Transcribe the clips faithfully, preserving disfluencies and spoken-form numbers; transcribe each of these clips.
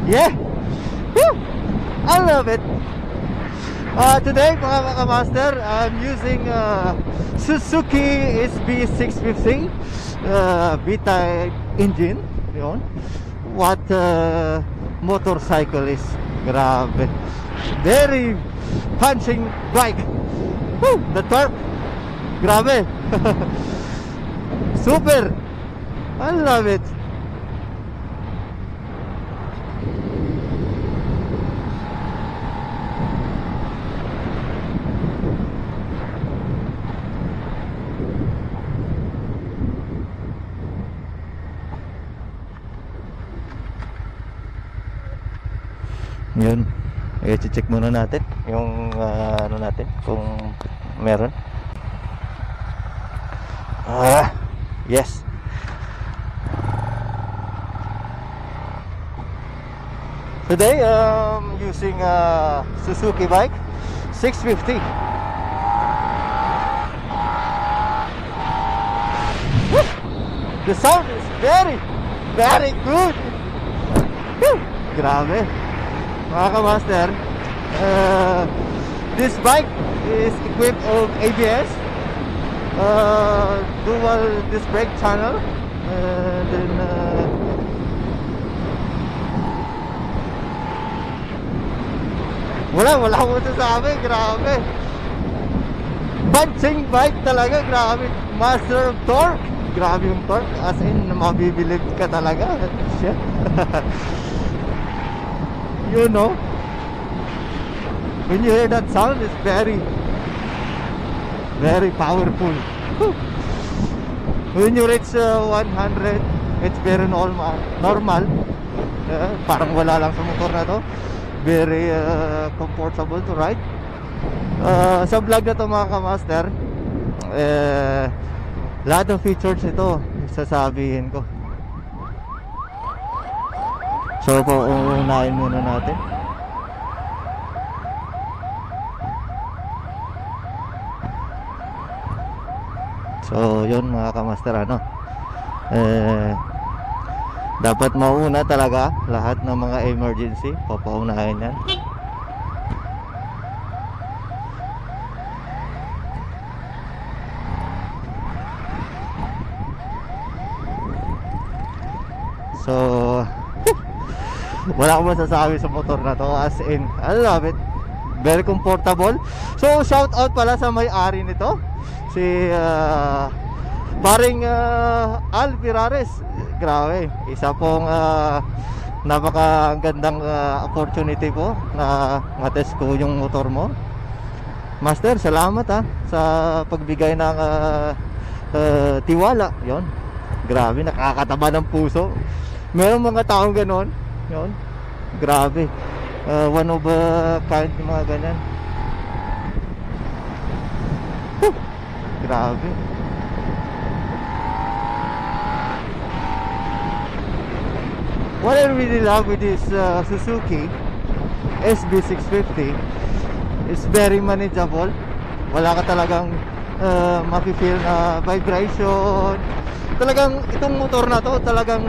Yeah. Woo! I love it. Uh, today mga mga master, I'm using uh, Suzuki S B six fifty uh, V-type engine. Yun. What uh, motorcycle is. Grabe. Very punching bike. Woo! The torque. Grabe. Super. I love it. Yun, i-check muna natin yung uh, ano natin kung meron. Ah, yes. Today um using a Suzuki bike six fifty. Woo! The sound is very very good. Woo! Grabe. Mga ka-master, uh, this bike is equipped of A B S, uh, dual disc brake channel, and then uh, wala, wala ko masasabi. Grabe, punching bike talaga. Grabe, master of torque. Grabe yung torque, as in mabibilib ka talaga. Shit. You know, when you hear that sound, it's very very powerful. When you reach uh, one hundred, it's very normal normal uh, parang wala lang sa motor na to. Very uh, comfortable to ride. uh, Sa vlog na to mga ka-master, uh, lahat ng features ito sasabihin ko. So, pauunahin muna natin. So, yun mga kamaster, ano, eh, dapat mauna talaga lahat ng mga emergency. Papaunahin yan. So, wala akong masasabi sa motor na to, as in I love it, very comfortable. So shout out pala sa may-ari nito, si uh, paring uh, Al Virares. Grabe, isa pong uh, napakagandang uh, opportunity po na matest ko yung motor mo, master. Salamat ha sa pagbigay ng uh, uh, tiwala. Yon, grabe, nakakataba ng puso. Mayroong mga taong ganon. Yun, grabe, uh, one of a kind, mga ganyan. Whew! Grabe. What I really love with this uh, Suzuki S B six fifty is very manageable. Wala ka talagang uh, mafe-feel na vibration. Talagang itong motor na to talagang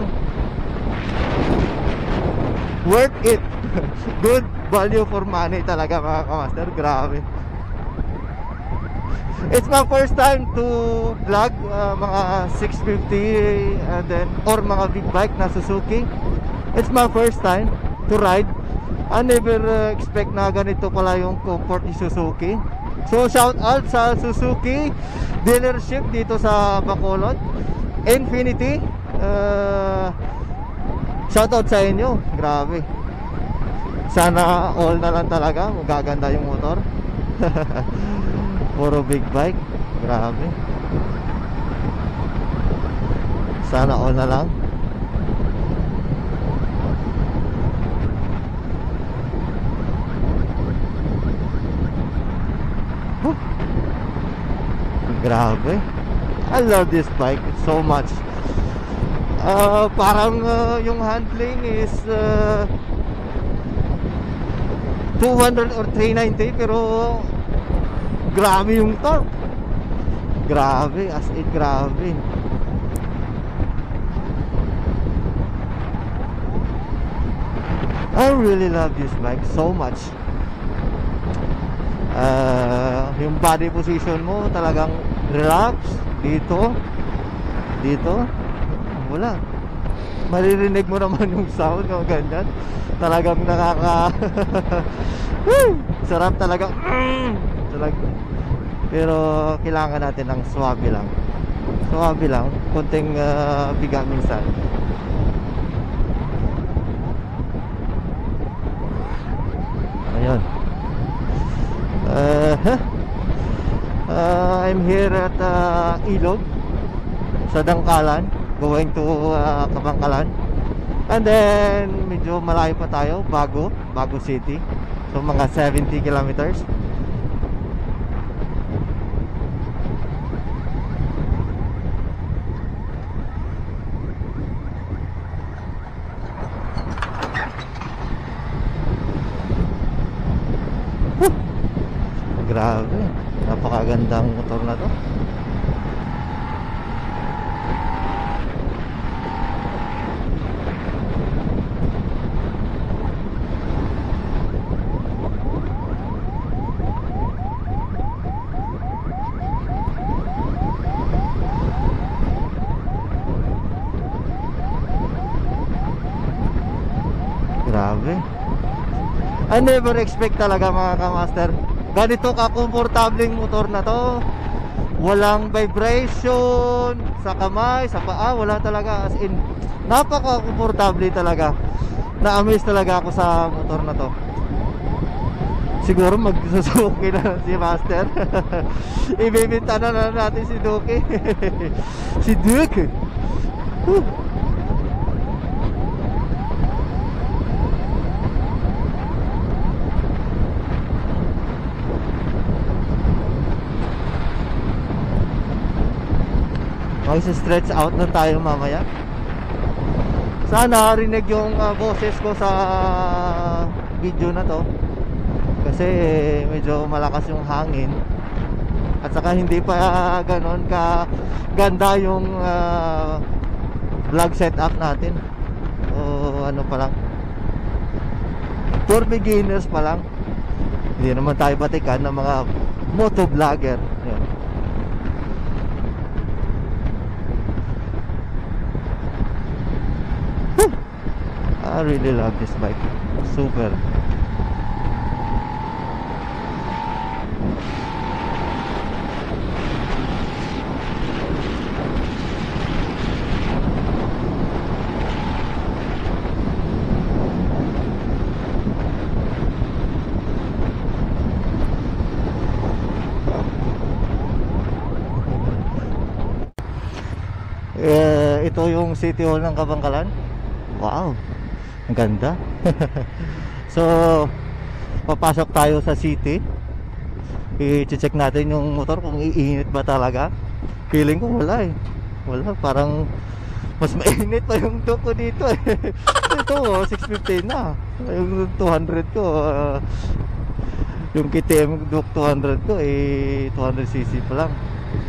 worth it. Good value for money talaga mga ka-master. Grabe. It's my first time to vlog uh, mga six fifty and then or mga big bike na Suzuki. It's my first time to ride. I never uh, expect na ganito pala yung comfort ni Suzuki. So shout out sa Suzuki dealership dito sa Bacolod, Infinity. uh, Shoutout sa inyo. Grabe. Sana all na lang talaga magaganda yung motor. Puro big bike. Grabe. Sana all na lang. Huh. Grabe. I love this bike so much. Uh, parang uh, yung handling is uh, two hundred or three ninety, pero grabe yung torque. Grabe, as in grabe. I really love this bike so much. Uh, yung body position mo talagang relax. Dito, dito, wala. Maririnig mo naman yung sound o ganyan. Talagang nakaka sarap talaga. Talag Pero kailangan natin ng swabe lang. Swabe lang, konting uh, biga minsan. Ayun. Uh, uh, I'm here at uh, Ilog sa Dangkalan, going to uh, Kabangkalan. And then medyo malayo pa tayo, Bago, Bago City. So mga seventy kilometers. Grabe, napakagandang motor na to. Grabe. I never expect talaga mga kamaster, ganito ka-komportableng motor na to. Walang vibration sa kamay, sa paa, wala talaga. As in, napaka-komportable talaga. Na-amaze talaga ako sa motor na to. Siguro magsusuki na si Master. Ibibinta na na natin si Duke. Si Duke. Whew. Mag-stretch out na tayo mamaya. Sana rinig yung uh, boses ko sa video na to, kasi medyo malakas yung hangin. At saka hindi pa uh, ganon ka ganda yung uh, vlog setup natin. O ano pa lang, for beginners pa lang. Hindi naman tayo batikan ng mga motovlogger. Yan. I really love this bike. Super. Eh, ito yung City Hall ng Kabangkalan. Wow, ang ganda. So papasok tayo sa city. I-check natin yung motor kung iinit ba talaga. Feeling ko wala eh. Wala, parang mas mainit pa yung Duke ko dito eh. Ito oh, six fifty na. Yung two hundred ko uh, yung K T M Duke two hundred ko eh two hundred c c pa lang.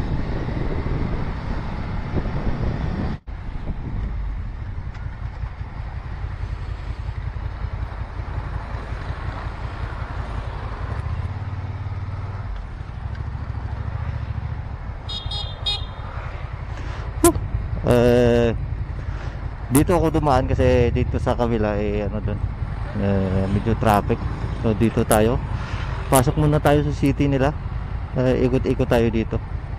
Uh, dito ako dumaan kasi dito sa kabila eh ano doon, uh, medyo traffic. So dito tayo, pasok muna tayo sa city nila. Uh, ikot-ikot tayo dito.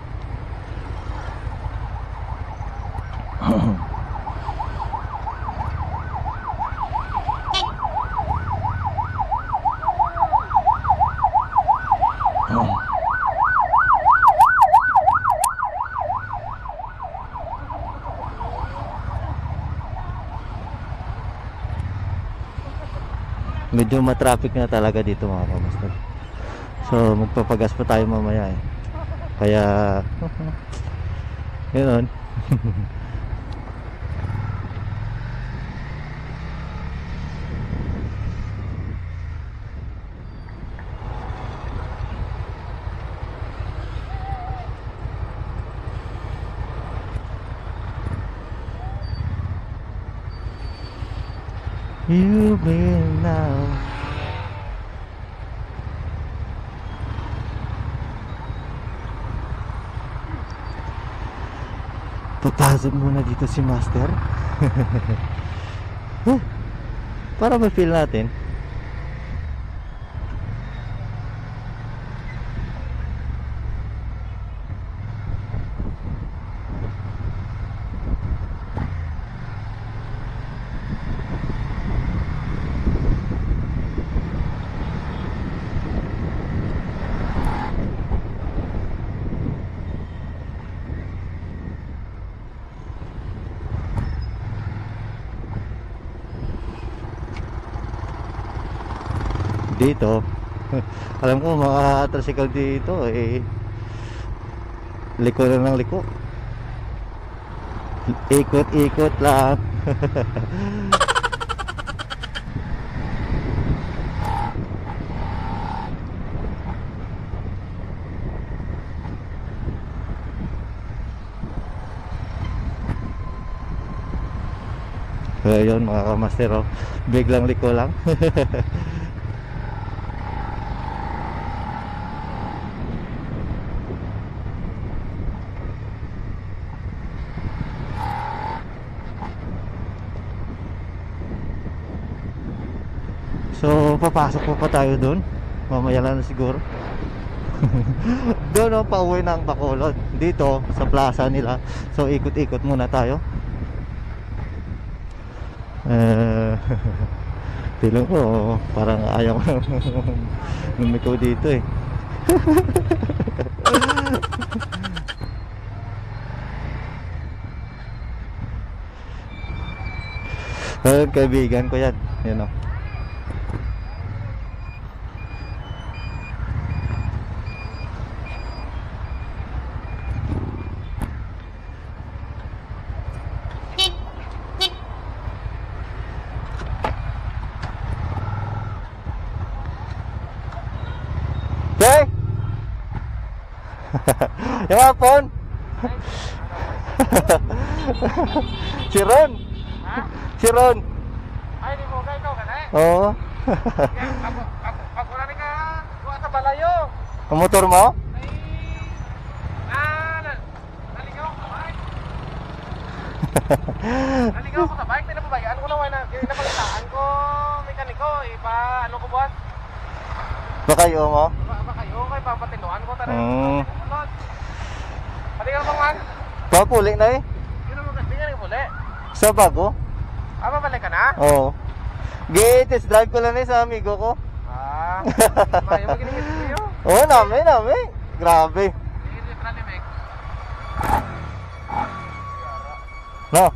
Medyo matraffic na talaga dito mga kamusta. So magpapagas pa tayo mamaya eh. Kaya ganoon. You will now. Papasok muna dito si Master. Huh, para ma-feel natin. Dito alam ko mga tricycle dito eh liko lang ng liko, ikot-ikot lang. Ayun mga kamaster, oh, biglang liko lang. So papasok po pa tayo dun. Mamaya lang na siguro. Doon, no, pauwi ng Bacolod. Dito sa plaza nila. So ikot-ikot muna tayo. Uh, Feeling ko parang ayaw lumiko dito eh. Uh, kaibigan ko yan, you know. Okay? Yung hapon? Si Ron? Ha? Si Ron? Ay, di mo kayo ka na eh. Oo. Ako, ako, ako na rin ka, buwa sa balayo. Ang motor mo? Ay, ah, na, naligaw ako sa bike. Naligaw ako sa bike, pinapabayaan ko naman na, napalitaan ko, mekaniko, ipa, ano ko buwan? Bakayo mo? Ba, ba kayo, kay papatiluan ko talaga. Mm. Pati ka naman man? Papuli na eh. Yun naman, hindi nga rin puli. Sa bago? Ah, babalik ka na? Oo. Gate, test drive ko lang eh sa amigo ko. Ah, mayo mo ginigit sa'yo. Oo, namin, namin. Grabe. Hindi ka na Mek. No?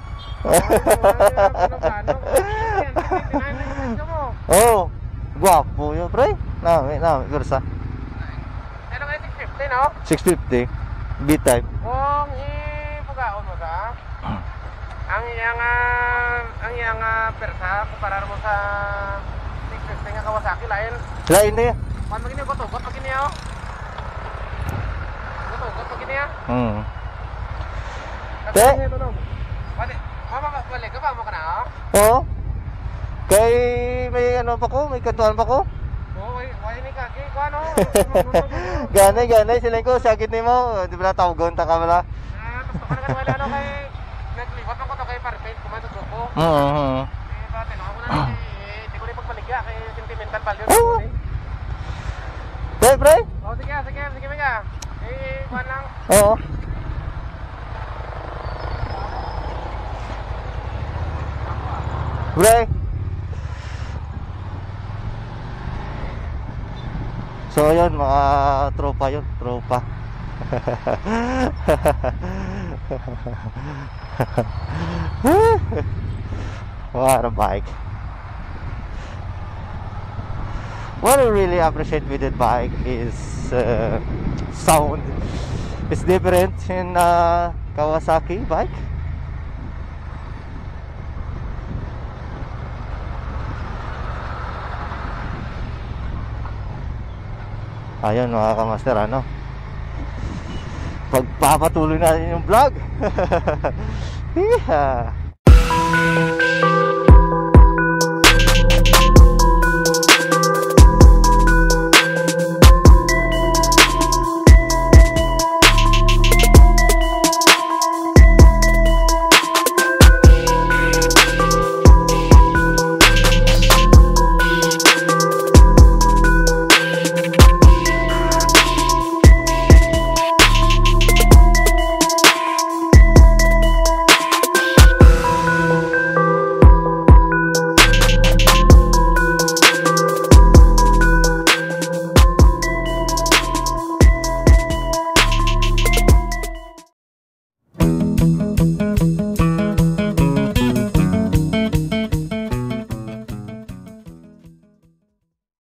Oo. Guwapo yun, pre. Namin, namin. Kursa. Ano kayo six fifty, no? six fifty. B-type. Kung ipugaon mo ka, ang iyang uh, ang iyang uh, persa kumpara mo sa six fifty nga Kawasaki lain. Lain na yan. Pan magini ko to, got magini ako. Got got magini ah. Hmm. Te. Pati, mama balik ka ba mo kana? Oo. Kay may ano pa ko, may kantuan pa ko. Oo, way way ni ka kay ko ano. Ganay, ganay sila ko sakit nimo, di ba tawagon ta ka bala. Ah, tapos ka wala ano kay nagliwat man ko to kay parpaint ko man to ko. Oo. Eh, pati no ako na eh, di ko rin pagpaligya kay sentimental value. Oo. Pre, pre. Oh, sige, sige, sige mga. Eh, kuan lang. Oo. Pre. So ayun, mga tropa yun, tropa. What a bike. What I really appreciate with the bike is uh, sound. It's different in uh, Kawasaki bike. Ayun mga kamaster, ano, pagpapatuloy natin yung vlog. Yeah.